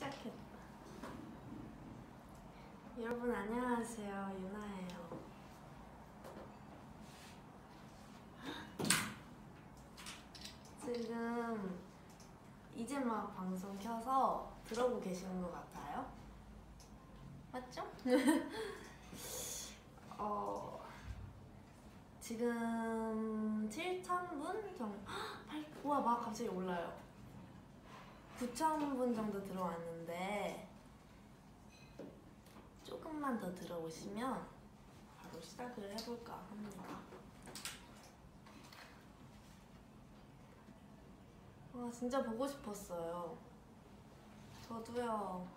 시작했다. 여러분 안녕하세요, 유나예요. 지금 이제 막 방송 켜서 들어오고 계시는 것 같아요. 맞죠? 지금 7,000분 정도. 우와, 막 갑자기 올라요. 9,000분 정도 들어왔는데 조금만 더 들어오시면 바로 시작을 해볼까 합니다. 와, 진짜 보고 싶었어요. 저도요.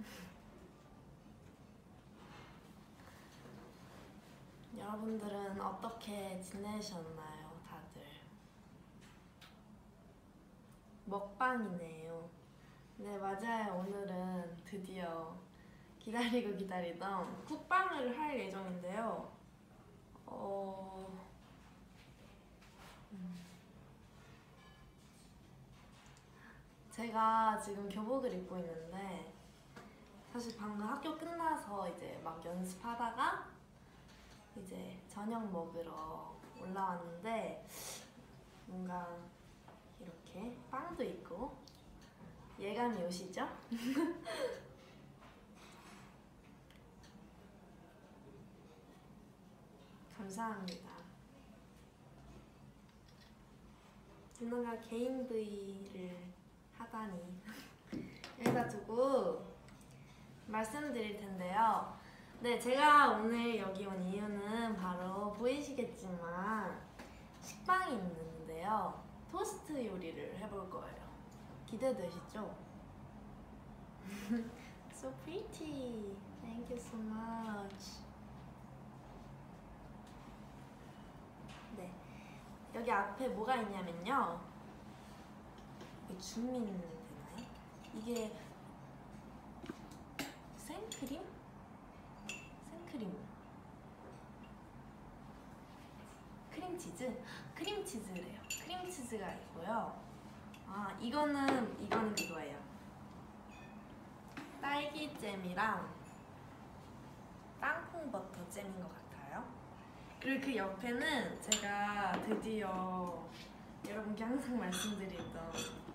여러분들은 어떻게 지내셨나요, 다들? 먹방이네요. 네, 맞아요. 오늘은 드디어 기다리고 기다리던 쿡방을 할 예정인데요. 제가 지금 교복을 입고 있는데 사실 방금 학교 끝나서 이제 막 연습하다가 이제 저녁 먹으러 올라왔는데 뭔가 이렇게 빵도 있고 예감이 오시죠? 감사합니다. 누나가 개인 V를 하다니. 여기다 두고 말씀드릴 텐데요. 네, 제가 오늘 여기 온 이유는 바로 보이시겠지만 식빵이 있는데요. 토스트 요리를 해볼 거예요. 기대되시죠? So pretty. Thank you so much. 네, 여기 앞에 뭐가 있냐면요. 이게 줌인 되나요? 이게 생크림? 크림치즈? 크림치즈래요. 크림치즈가 있고요. 아, 이거는 그거예요. 딸기잼이랑 땅콩버터 잼인 것 같아요. 그리고 그 옆에는 제가 드디어 여러분께 항상 말씀드리던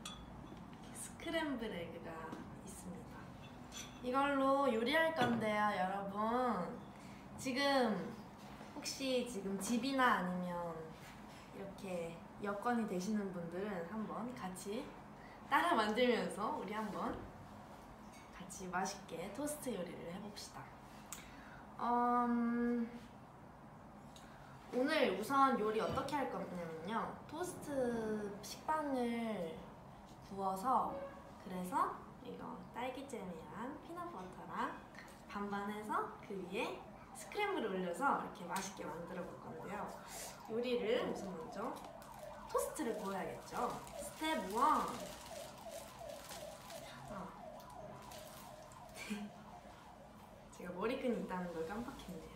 스크램블 에그가 있습니다. 이걸로 요리할 건데요, 여러분. 지금 혹시 지금 집이나 아니면 이렇게 여건이 되시는 분들은 한번 같이 따라 만들면서 우리 한번 같이 맛있게 토스트 요리를 해봅시다. 오늘 우선 요리 어떻게 할 거냐면요, 토스트 식빵을 구워서, 그래서 이거 딸기잼이랑 피넛버터랑 반반해서 그 위에 스크램블을 올려서 이렇게 맛있게 만들어 볼 건데요. 요리를 우선 먼저 토스트를 구워야겠죠. 스텝 1. 제가 머리끈이 있다는 걸 깜빡했네요.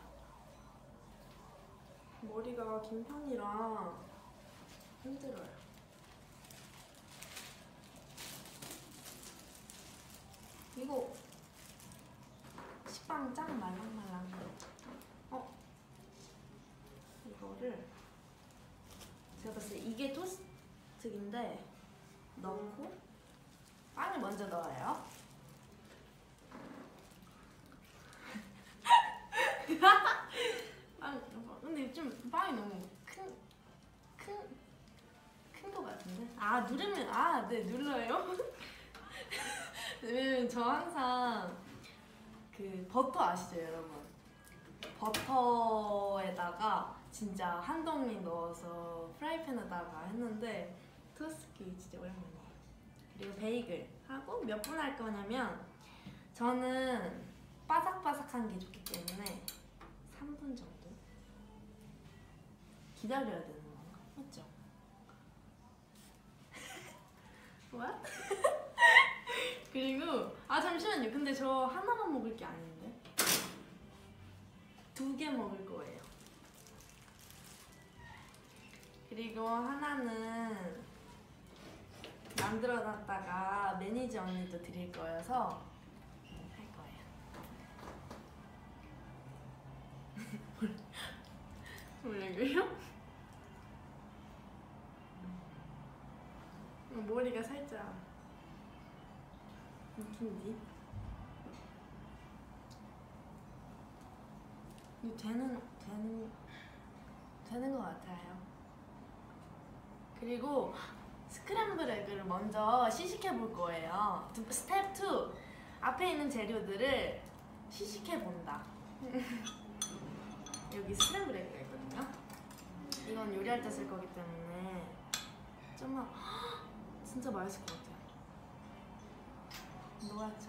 머리가 긴 편이라 힘들어요. 이거 식빵 짱 말랑말랑. 이거를 제가 봤을 때 이게 토스트인데 넣고 빵을 먼저 넣어요. 근데 좀 빵이 너무 큰 거 같은데? 아, 누르면, 네, 눌러요. 왜냐면 저 항상 그 버터 아시죠, 여러분? 버터에다가 진짜 한 덩이 넣어서 프라이팬에다가 했는데 토스트기 진짜 오랜만이에요. 그리고 베이글 하고 몇 분 할 거냐면, 저는 바삭바삭한 게 좋기 때문에 3분 정도 기다려야 되는 건가? 맞죠? 뭐야? 그리고 잠시만요. 근데 저 하나만 먹을 게 아닌데 2개 먹을 거예요. 그리고 하나는 만들어놨다가 매니저 언니도 드릴 거여서 할 거예요. 뭐라고요? 머리가 살짝 웃긴지? 되는 것 같아요. 그리고 스크램블 에그를 먼저 시식해 볼 거예요. 스텝 2. 앞에 있는 재료들을 시식해 본다. 여기 스크램블 에그가 있거든요. 이건 요리할 때 쓸 거기 때문에 정말 진짜 맛있을 것 같아요. 노랗죠?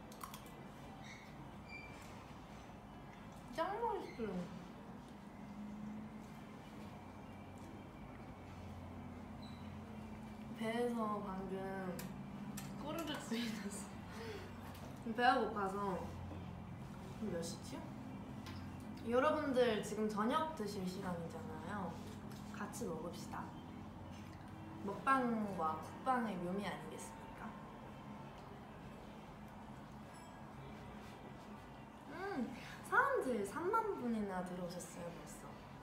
짱 맛있어요. 배에서 방금 꼬르륵 소리 났어. 배가 고파서. 몇 시지? 여러분들 지금 저녁 드실 시간이잖아요. 같이 먹읍시다. 먹방과 국방의 묘미 아니겠습니까? 사람들 3만 분이나 들어오셨어요 벌써.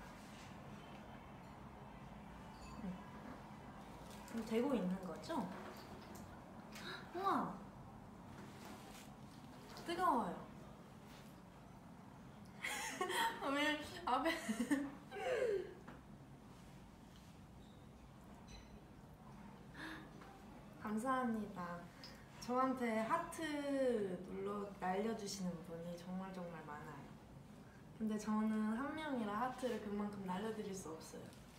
되고 있는 거죠? 우와! 뜨거워요. 왜 앞에 감사합니다. 저한테 하트 날려주시는 분이 정말 많아요. 근데 저는 한 명이라 하트를 그만큼 날려드릴 수 없어요.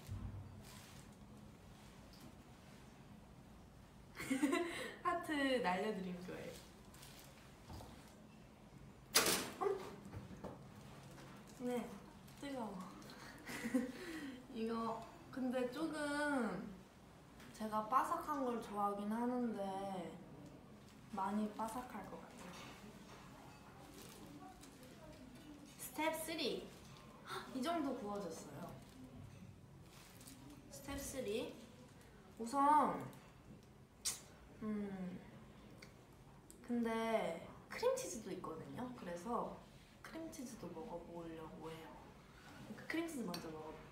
하트 날려드릴 거예요. 네, 뜨거워. 이거 근데 조금 제가 바삭한 걸 좋아하긴 하는데 많이 바삭할 것 같아요. 스텝 3. 이 정도 구워졌어요. 스텝 3. 우선 근데 크림치즈도 있거든요. 그래서 크림치즈도 먹어보려고 해요. 크림치즈 먼저 먹어볼게요.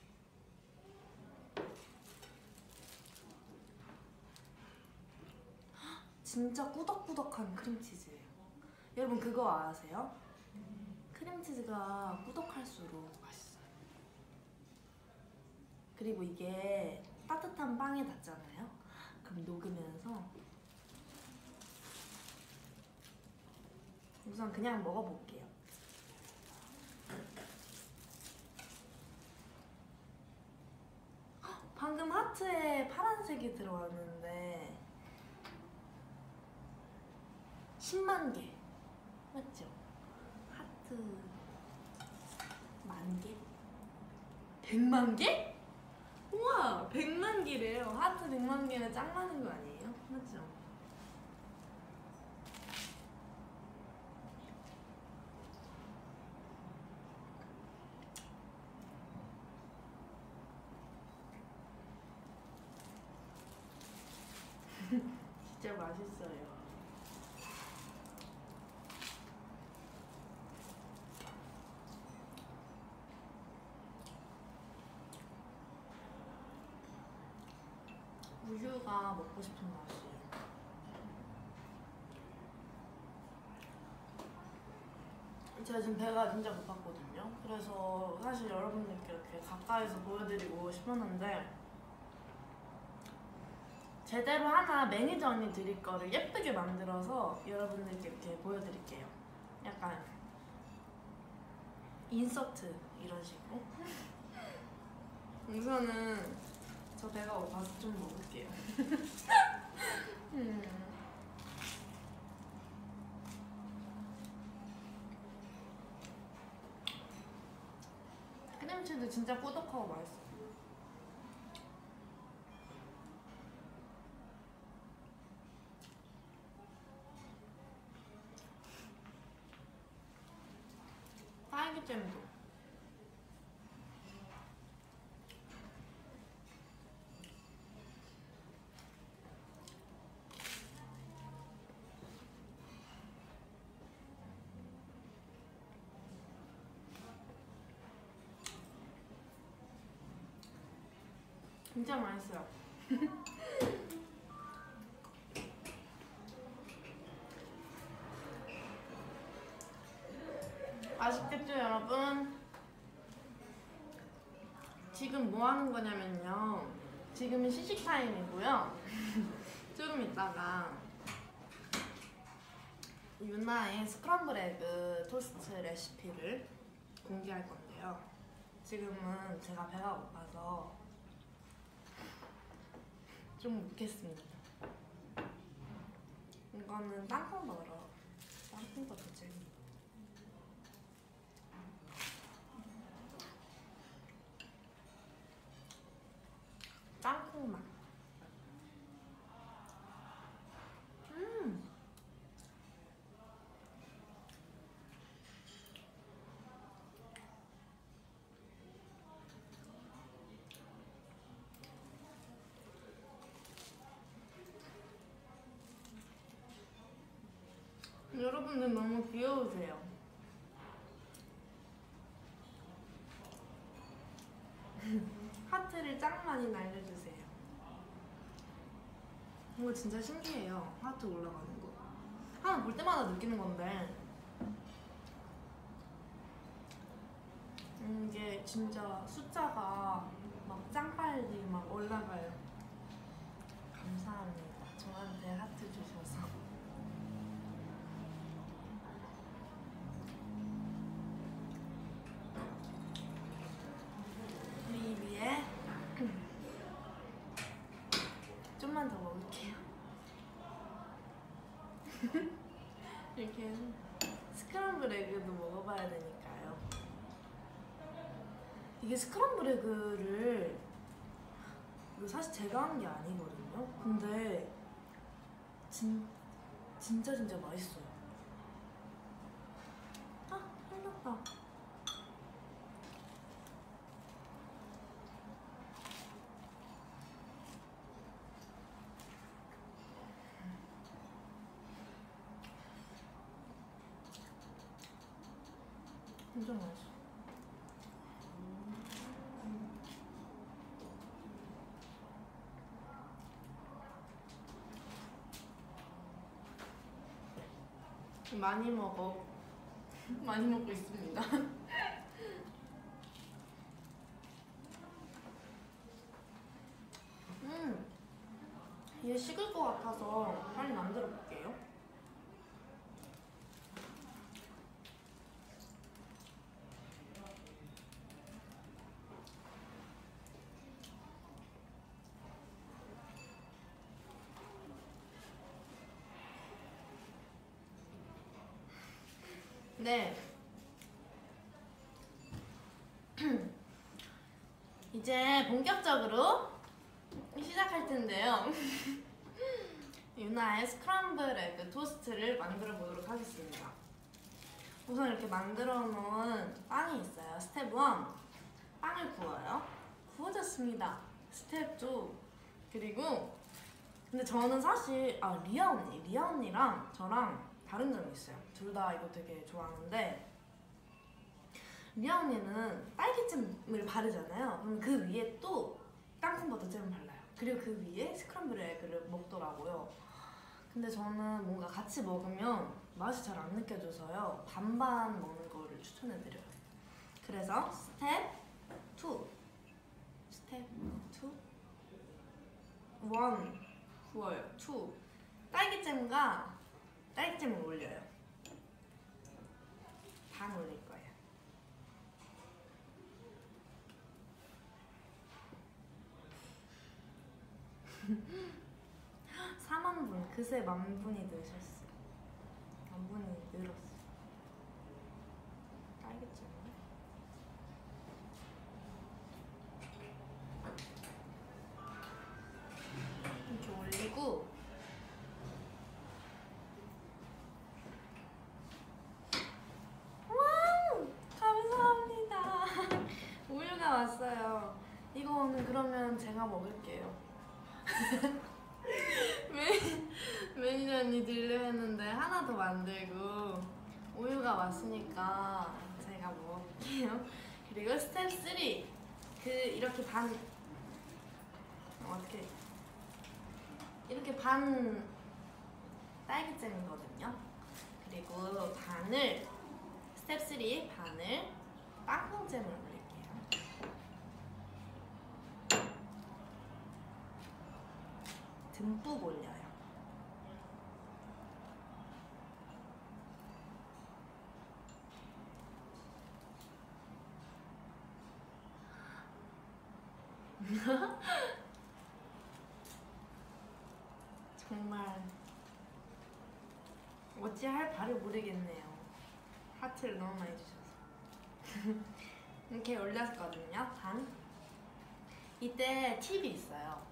진짜 꾸덕꾸덕한 크림치즈예요. 여러분 그거 아세요? 크림치즈가 꾸덕할수록 맛있어요. 그리고 이게 따뜻한 빵에 닿잖아요? 그럼 녹으면서 우선 그냥 먹어볼게요. 방금 하트에 파란색이 들어왔는데 10만 개 맞죠? 하트 만 개? 100만 개? 우와 100만 개래요. 하트 100만 개는 짱 많은 거 아니에요? 맞죠? 진짜 맛있어요. 우유가 먹고 싶은 맛이에요. 제가 지금 배가 진짜 고팠거든요. 그래서 사실 여러분들께 이렇게 가까이서 보여드리고 싶었는데 제대로 하나 매니저 언니 드릴 거를 예쁘게 만들어서 여러분들께 이렇게 보여드릴게요. 약간 인서트 이런 식으로. 우선은 저 배가 고파서 좀 먹을게요. 크림치즈 진짜 꾸덕하고 맛있어. 딸기잼도. 진짜 맛있어요. 맛있겠죠, 여러분? 지금 뭐 하는 거냐면요. 지금은 시식 타임이고요. 조금 있다가 유나의 스크럼블 에그 토스트 레시피를 공개할 건데요. 지금은 제가 배가 고파서 좀 먹겠습니다. 이거는 땅콩버터 잼. 땅콩 맛. 여러분들 너무 귀여우세요. 하트를 짱 많이 날려주세요. 이거 진짜 신기해요. 하트 올라가는 거. 하나 볼 때마다 느끼는 건데 이게 진짜 숫자가 막 짱 빨리 막 올라가요. 감사합니다. 저한테 하트 주셔서. 이 위에 좀만 더 먹을게요. 이렇게 스크럼블 에그도 먹어봐야 되니까요. 이게 스크럼블 에그를 이거 사실 제가 한 게 아니거든요. 근데 진짜 맛있어요. 아, 흘렀다. 진짜 맛있어. 많이 먹어. 많이 먹고 있습니다. 이게 식을 것 같아서 빨리 만들어 볼게요. 네. 이제 본격적으로 시작할 텐데요. 유나의 스크럼블 에그 토스트를 만들어 보도록 하겠습니다. 우선 이렇게 만들어 놓은 빵이 있어요. 스텝 1, 빵을 구워요. 구워졌습니다. 스텝 2, 그리고 근데 저는 사실 리아 언니랑 저랑 다른 점이 있어요. 둘 다 이거 되게 좋아하는데 리아 언니는 딸기잼을 바르잖아요. 그럼 그 위에 또 땅콩버터 잼을 발라요. 그리고 그 위에 스크럼블 에그를 먹더라고요. 근데 저는 뭔가 같이 먹으면 맛이 잘 안 느껴져서요. 반반 먹는 거를 추천해드려요. 그래서 스텝 2 1 구워요. 2 딸기잼을 올려요. 반 올릴 거예요. 그새 10,000분이 늘으셨어요. 10,000분이 늘었어요. 딸기잼. 이렇게 올리고 와우! 감사합니다. 우유가 왔어요. 이거는 그러면 제가 먹을게요. 매니저님 드려 했는데 하나 더 만들고 우유가 왔으니까 제가 먹을게요. 그리고 스텝 3 이렇게 어떻게 이렇게 반 딸기잼이거든요. 그리고 반을 스텝 3 반을 땅콩잼을 올릴게요. 듬뿍 올려요. 정말 어찌할 바를 모르겠네요. 하트를 너무 많이 주셔서. 이렇게 올렸거든요. 반. 이때 팁이 있어요.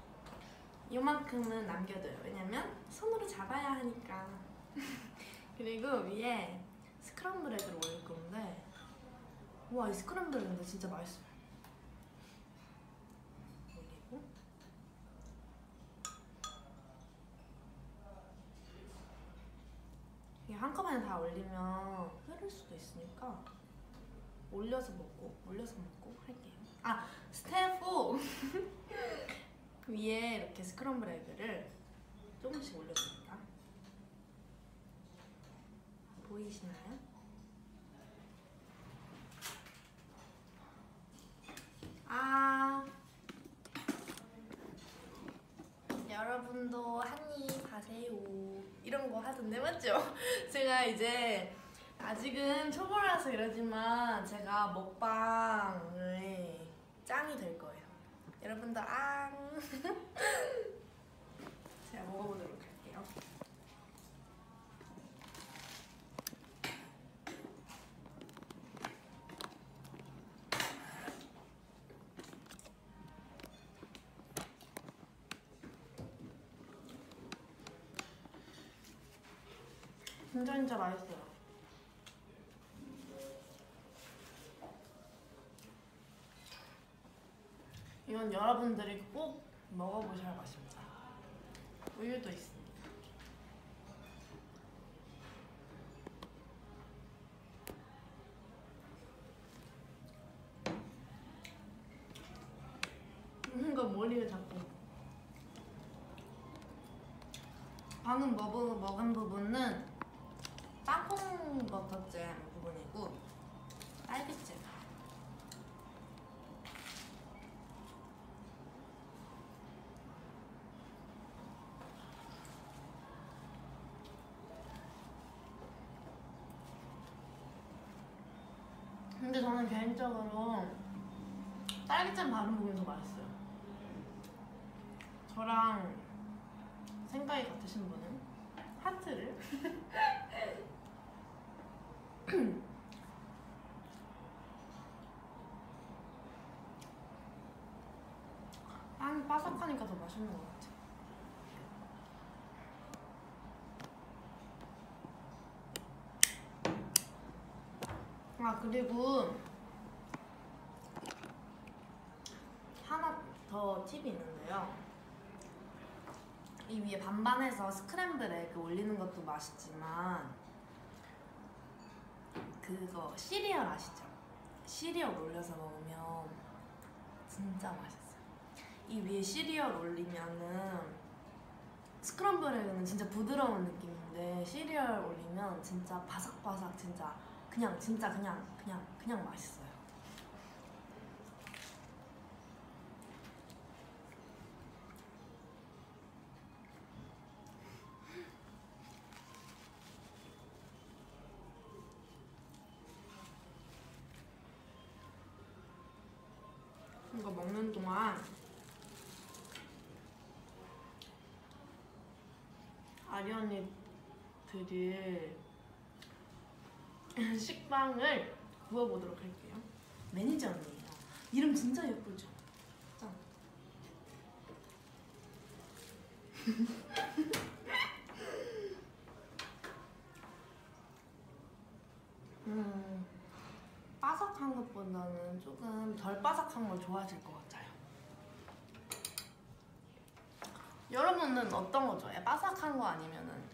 이만큼은 남겨둬요. 왜냐면 손으로 잡아야 하니까. 그리고 위에 스크럼블 에그를 올릴 건데, 와, 이 스크럼블 에그인데 진짜 맛있어요. 올리고 이게 한꺼번에 다 올리면 흐를 수도 있으니까 올려서 먹고 할게요. 아, 스텝 4 위에 이렇게 스크럼블 에그를 조금씩 올려줍니다. 보이시나요? 아, 여러분도 한입 하세요. 이런 거 하던데 맞죠? 제가 이제 아직은 초보라서 이러지만 제가 먹방의 짱이 될 거예요. 여러분도 앙. 제가 먹어보도록 할게요. 진짜 맛있어요. 이건 여러분들이 꼭 먹어보셔야 맛입니다. 우유도 있습니다. 이거 머리를 자꾸. 방금 먹은 부분은 땅콩 버터잼 부분이고 딸기잼. 근데 저는 개인적으로 딸기잼 바른 부분이 더 맛있어요. 저랑 생각이 같으신 분은 하트를. 빵이 바삭하니까 더 맛있는 것 같아. 아, 그리고 하나 더 팁이 있는데요. 이 위에 반반해서 스크램블 에그 올리는 것도 맛있지만 그거 시리얼 아시죠? 시리얼 올려서 먹으면 진짜 맛있어요. 이 위에 시리얼 올리면은 스크럼블 에그는 진짜 부드러운 느낌인데 시리얼 올리면 진짜 바삭바삭, 진짜 그냥 맛있어요. 이거 먹는 동안 아련이 드릴 식빵을 구워보도록 할게요. 매니저 언니예요. 이름 진짜 예쁘죠? 짠. 바삭한 것보다는 조금 덜 바삭한 걸 좋아하실 것 같아요. 여러분은 어떤 거 좋아해요? 바삭한 거 아니면은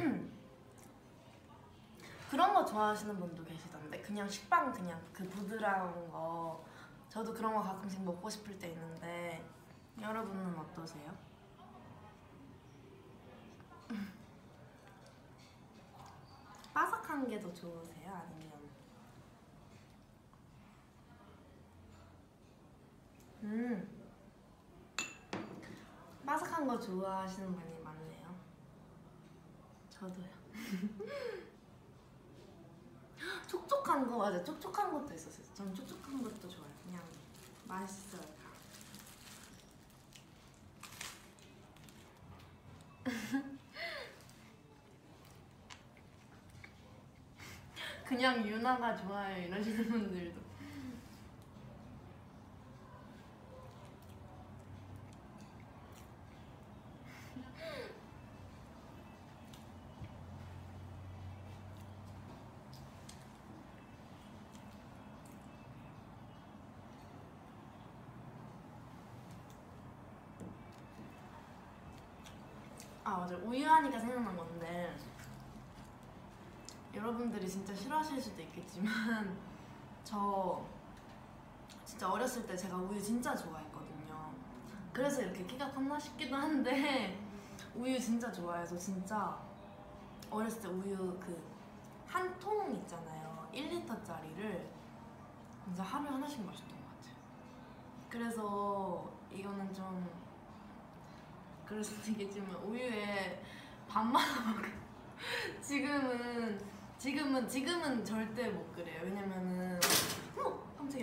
그런 거 좋아하시는 분도 계시던데, 그냥 식빵 그냥 그 부드러운 거. 저도 그런 거 가끔씩 먹고 싶을 때 있는데 여러분은 어떠세요? 바삭한 게 더 좋으세요? 아니면 바삭한 거 좋아하시는 분이 많네요. 저도요. 촉촉한 거 맞아. 촉촉한 것도 있었어요. 전 촉촉한 것도 좋아요. 그냥 맛있어요. 그냥 유나가 좋아요 이러시는 분들도. 아 맞아, 우유 하니까 생각난 건데 여러분들이 진짜 싫어하실 수도 있겠지만 저 진짜 어렸을 때 제가 우유 진짜 좋아했거든요. 그래서 이렇게 키가 컸나 싶기도 한데 우유 진짜 좋아해서 진짜 어렸을 때 우유 그 한 통 있잖아요. 1리터짜리를 진짜 하루에 하나씩 마셨던 것 같아요. 그래서 이거는 좀 그럴 수도 있겠지만 우유에 밥 말아 먹어. 지금은 절대 못 그래요. 왜냐면은 깜짝이야.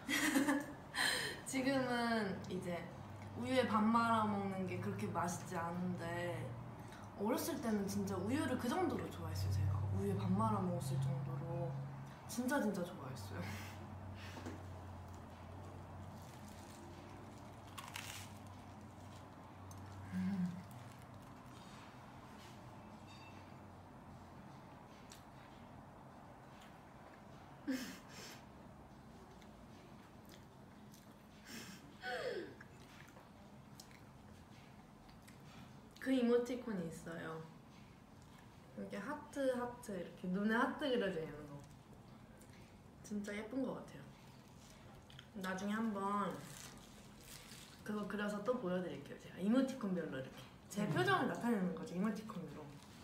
지금은 이제 우유에 밥 말아 먹는 게 그렇게 맛있지 않은데 어렸을 때는 진짜 우유를 그 정도로 좋아했어요. 제가 우유에 밥 말아 먹었을 정도로 진짜 좋아했어요. 그 이모티콘이 있어요. 이렇게 하트 이렇게 눈에 하트 그려져 있는 거 진짜 예쁜 것 같아요. 나중에 한번 그거 그려서 또 보여드릴게요. 제가 이모티콘별로 이렇게 제 표정을 나타내는 거죠. 이모티콘으로.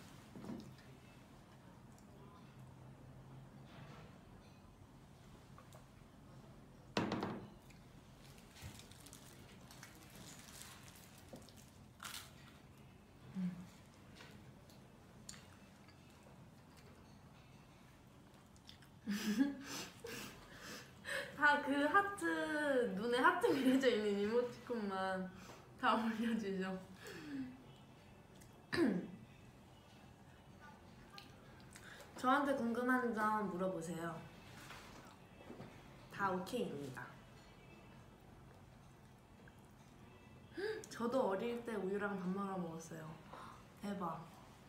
다 그 하트, 눈에 하트 그려져 있는 이모티콘만 다 올려주죠. 저한테 궁금한 점 물어보세요. 다 오케이입니다. 저도 어릴 때 우유랑 밥 말아 먹었어요. 대박.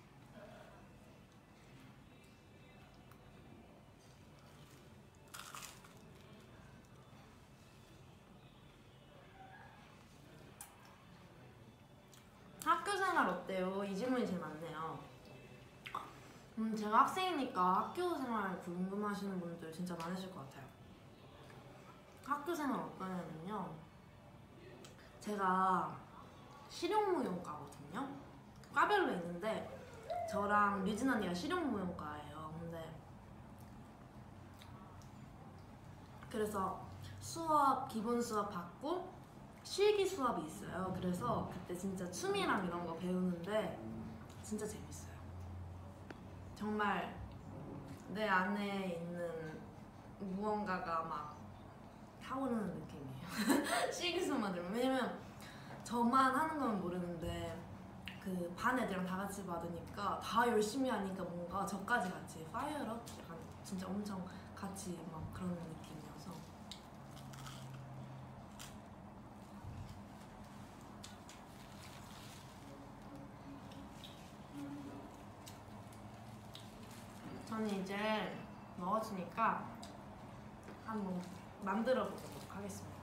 학교 생활 어때요? 이 질문이 제일 많네요. 제가 학생이니까 학교 생활 궁금하시는 분들 진짜 많으실 것 같아요. 학교 생활 어떠냐면요, 제가 실용무용과거든요. 과별로 있는데 저랑 류진 언니가 실용무용과예요. 근데 그래서 수업, 기본 수업 받고 실기 수업이 있어요. 그래서 그때 진짜 춤이랑 이런 거 배우는데 진짜 재밌어요. 정말 내 안에 있는 무언가가 막 타오르는 느낌이에요. 실기 수업만 들으면. 왜냐면 저만 하는 건 모르는데 그 반 애들이랑 다 같이 받으니까 다 열심히 하니까 뭔가 저까지 같이 파이어업 약간 진짜 엄청 같이 막 그런 느낌이어서. 저는 이제 먹었으니까 한번 만들어 보도록 하겠습니다.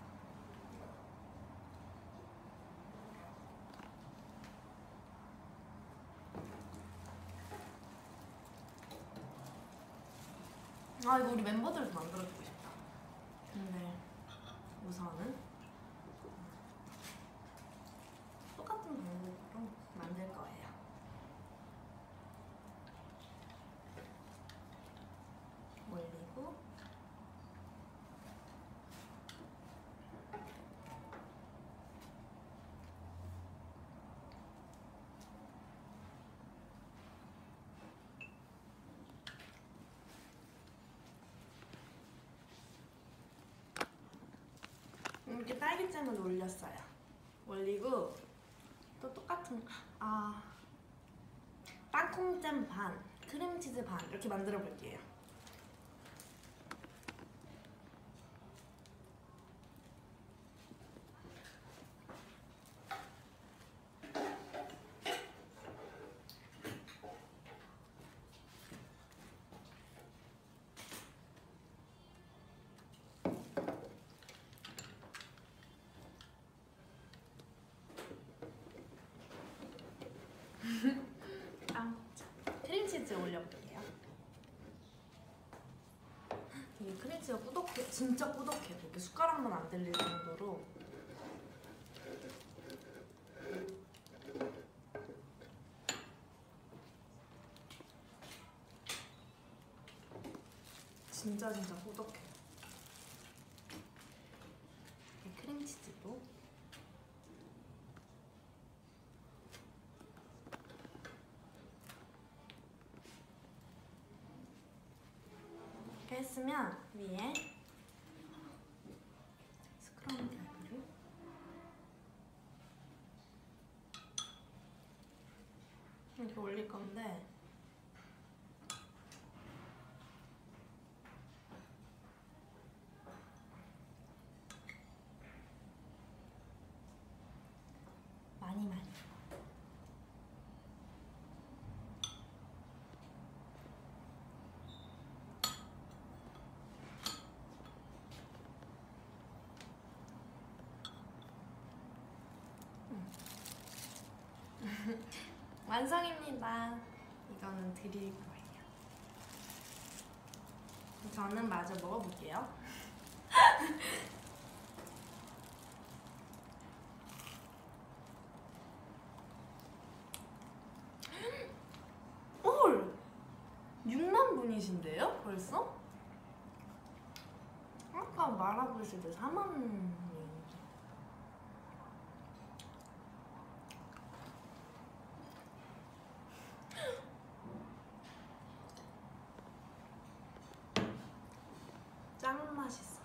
아, 이거 우리 멤버들도 만들어주고 싶다. 근데 우선은 딸기잼을 올렸어요. 올리고 또 똑같은 땅콩잼 반, 크림치즈 반 이렇게 만들어 볼게요. 크림치즈 올려볼게요. 이게 크림치즈가 꾸덕해, 진짜 꾸덕해. 이렇게 숟가락만 안 들릴 정도로. 진짜 꾸덕해. 이 크림치즈도 이렇게 했으면 위에 스크럼블 에그를 이렇게 올릴 건데 많이 완성입니다. 이거는 드릴 거예요. 저는 마저 먹어볼게요. 헐! 6만 분이신데요? 벌써? 아까 말하고 있을 때 4만 분이었는데. 짱 맛있어.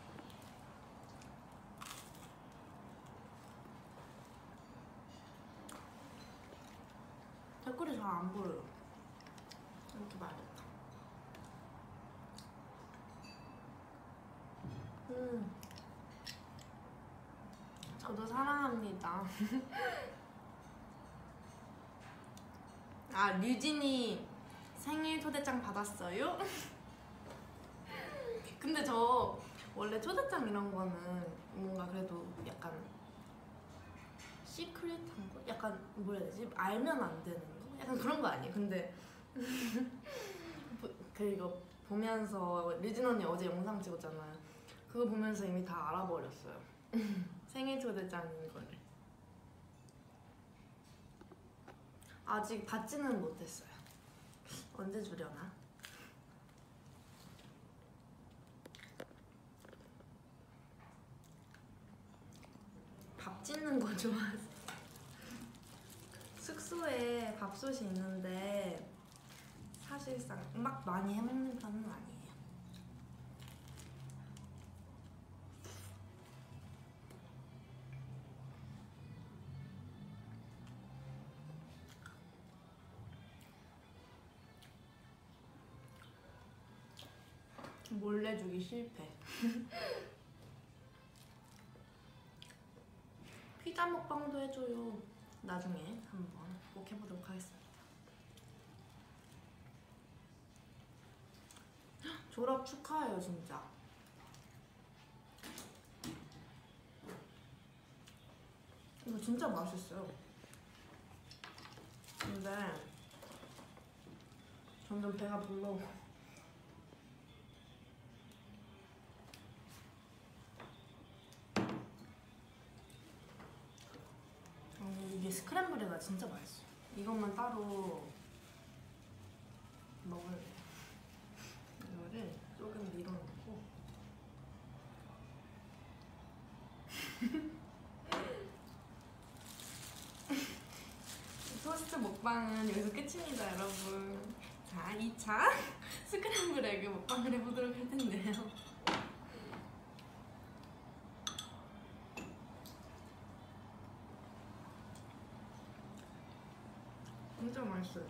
댓글이 잘 안 보여요. 이렇게 말했다. 저도 사랑합니다. 류진이 생일 초대장 받았어요? 근데 저 원래 초대장 이런 거는 뭔가 그래도 약간 시크릿한 거? 약간 뭐라 해야 되지? 알면 안 되는 거? 약간 그런 거 아니에요? 근데 이거 보면서 류진 언니 어제 영상 찍었잖아요. 그거 보면서 이미 다 알아버렸어요. 생일 초대장인 거를. 아직 받지는 못했어요. 언제 주려나? 밥 짓는 거 좋아하세요? 숙소에 밥솥이 있는데 사실상 막 많이 해먹는 편은 아니에요. 몰래 주기 실패. 피자 먹방도 해줘요. 나중에 한번 꼭 해보도록 하겠습니다. 졸업 축하해요 진짜. 이거 진짜 맛있어요. 근데 점점 배가 불러오고. 이게 스크램블에가 진짜 맛있어요. 이것만 따로 먹을래요. 이거를 조금 밀어놓고 토스트 먹방은 여기서 끝입니다 여러분. 자, 2차 스크램블 에그 먹방을 해보도록 할 텐데요. 맛있어요.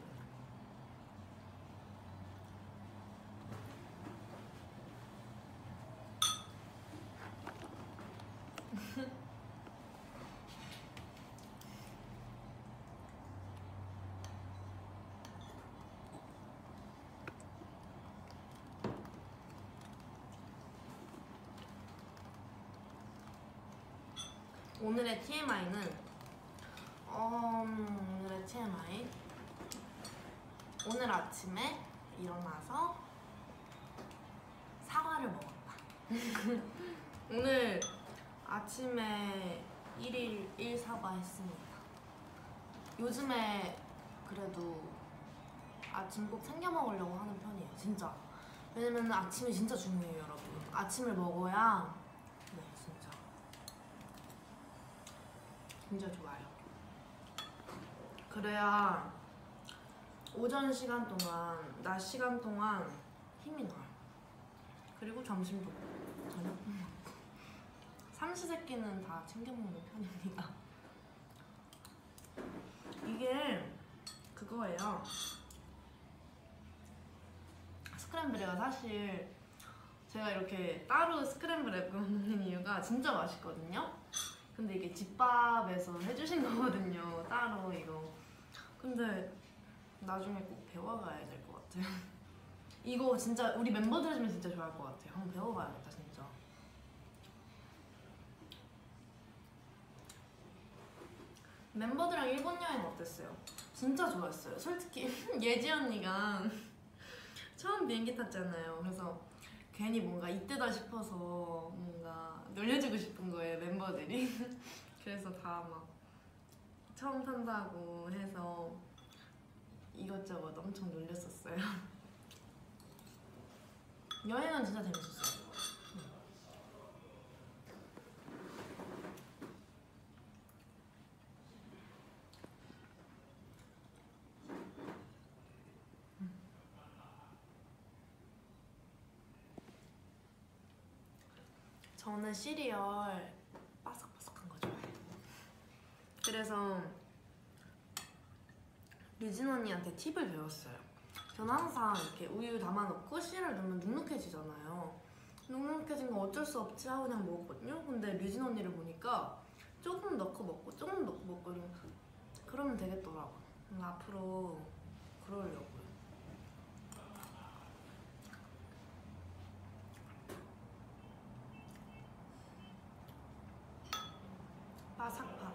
오늘의 TMI는 오늘의 TMI 오늘 아침에 일어나서 사과를 먹었다. 오늘 아침에 1일 1사과 했습니다. 요즘에 그래도 아침 꼭 챙겨 먹으려고 하는 편이에요, 진짜. 왜냐면 아침이 진짜 중요해요, 여러분. 아침을 먹어야 네, 진짜 좋아요. 그래야 오전 시간 동안, 낮 시간 동안 힘이 나요. 그리고 점심도 저녁 삼시세끼는 다 챙겨 먹는 편입니다. 이게 그거예요. 스크램블에가 사실 제가 이렇게 따로 스크램블 에그 먹는 이유가 진짜 맛있거든요. 근데 이게 집밥에서 해주신 거거든요, 따로 이거. 근데 나중에 꼭 배워가야 될 것 같아요. 이거 진짜 우리 멤버들 해주면 진짜 좋아할 것 같아요. 한번 배워봐야겠다, 진짜. 멤버들이랑 일본 여행 어땠어요? 진짜 좋았어요. 솔직히 예지 언니가 처음 비행기 탔잖아요. 그래서 괜히 뭔가 이때다 싶어서 뭔가 놀려주고 싶은 거예요, 멤버들이. 그래서 다 막 처음 탄다고 해서 이것저것 엄청 놀렸었어요. 여행은 진짜 재밌었어요. 저는 시리얼 바삭바삭한 거 좋아해요. 그래서 류진 언니한테 팁을 배웠어요. 저는 항상 이렇게 우유 담아놓고 씨를 넣으면 눅눅해지잖아요. 눅눅해진 거 어쩔 수 없지 하고 그냥 먹었거든요. 근데 류진 언니를 보니까 조금 넣고 먹고 조금 넣고 먹고 그러면 되겠더라고. 앞으로 그러려고요. 바삭바삭.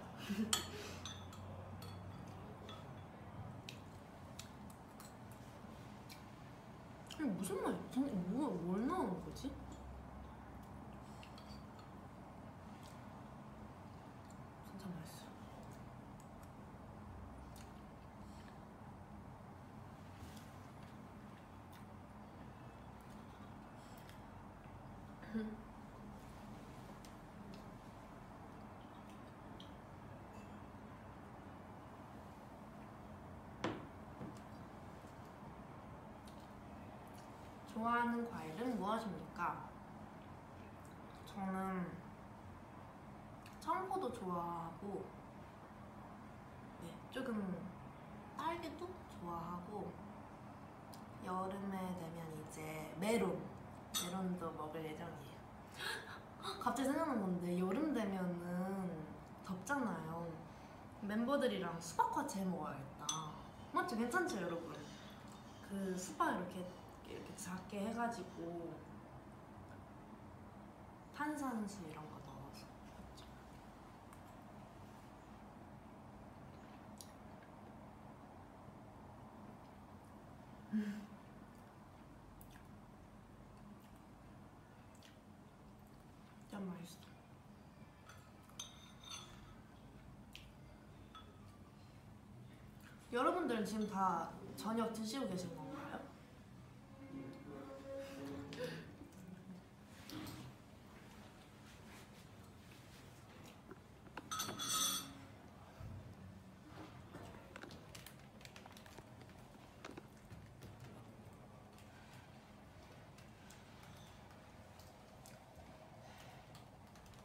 이게 무슨 맛이야? 뭘 넣은 거지? 진짜 맛있어. 좋아하는 과일은 무엇입니까? 저는 청포도 좋아하고, 네, 조금 딸기도 좋아하고, 여름에 되면 이제 메론도 먹을 예정이에요. 갑자기 생각난 건데, 여름 되면은 덥잖아요. 멤버들이랑 수박과채 해 먹어야겠다. 맞죠? 괜찮죠, 여러분? 그 수박 이렇게 작게 해가지고 탄산수 이런 거 넣어서. 진짜 맛있어. 여러분들은 지금 다 저녁 드시고 계신 건가요?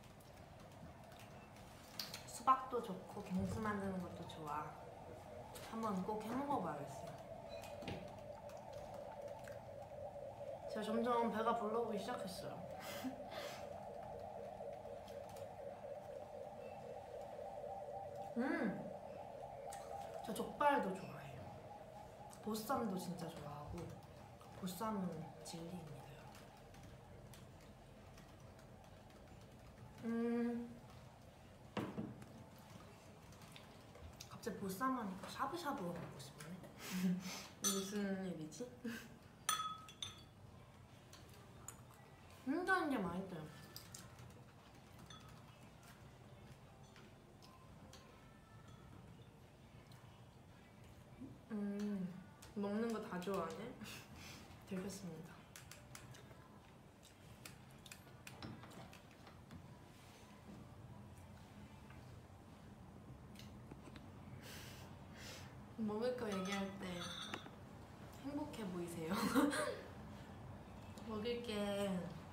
수박도 좋고 갱수 만드는 것도 좋아. 한번 꼭 해먹어봐야겠어요. 제가 점점 배가 불러오기 시작했어요. 저 족발도 좋아해요. 보쌈도 진짜 좋아하고 보쌈은 진리입니다. 갑자기 보쌈 하니까 샤브샤브 먹고 싶네. 무슨 일이지? 진짜 이게 맛있어요. 먹는 거 다 좋아하네? 되겠습니다. 먹을 거 얘기할 때 행복해 보이세요? 먹을 게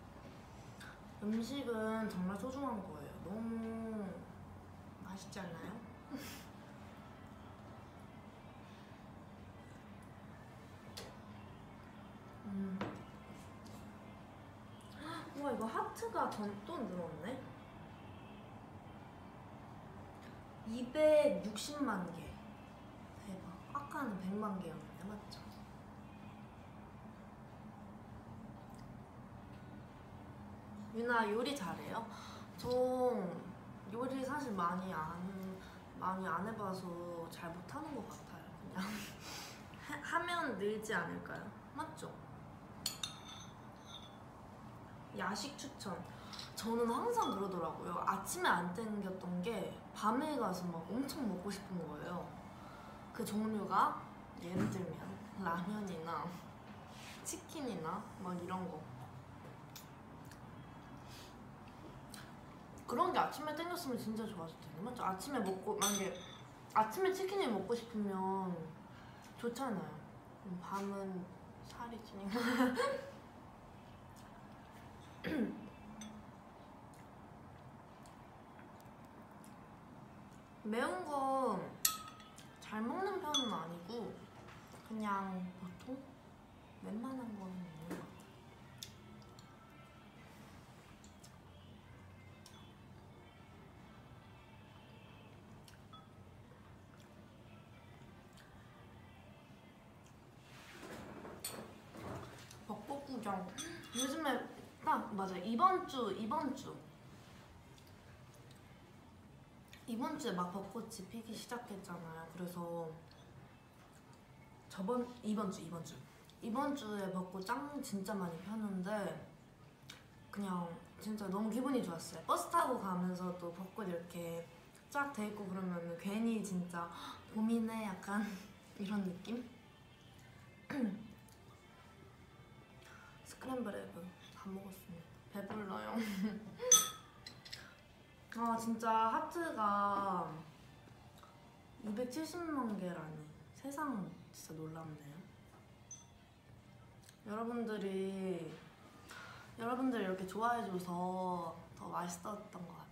음식은 정말 소중한 거예요. 너무 맛있지 않나요? 우와, 이거 하트가 또 늘었네? 260만 개. 대박. 아까는 100만 개였는데, 맞죠? 유나 요리 잘해요? 저 요리 사실 많이 안 해봐서 잘 못하는 것 같아요. 그냥 하면 늘지 않을까요? 맞죠? 야식 추천. 저는 항상 그러더라고요. 아침에 안 땡겼던 게 밤에 가서 막 엄청 먹고 싶은 거예요. 그 종류가 예를 들면 라면이나 치킨이나 막 이런 거. 그런 게 아침에 땡겼으면 진짜 좋았을 텐데, 맞죠? 아침에 먹고, 만약에 아침에 치킨이 먹고 싶으면 좋잖아요. 밤은 살이 찌니까. 매운 거 잘 먹는 편은 아니고 그냥 보통 웬만한 거는 먹는 것 같아요. 벚꽃 구경 요즘에 딱 맞아. 이번 주에 막 벚꽃이 피기 시작했잖아요. 그래서 이번 주에 벚꽃 짱 진짜 많이 폈는데 그냥 진짜 너무 기분이 좋았어요. 버스 타고 가면서 또 벚꽃 이렇게 쫙 돼 있고 그러면 괜히 진짜 봄이네 약간 이런 느낌? 스크램블 에그 다 먹었습니다. 배불러요. 아 진짜 하트가 270만 개라니. 세상 진짜 놀랍네요. 여러분들이 이렇게 좋아해줘서 더 맛있었던 것 같아요.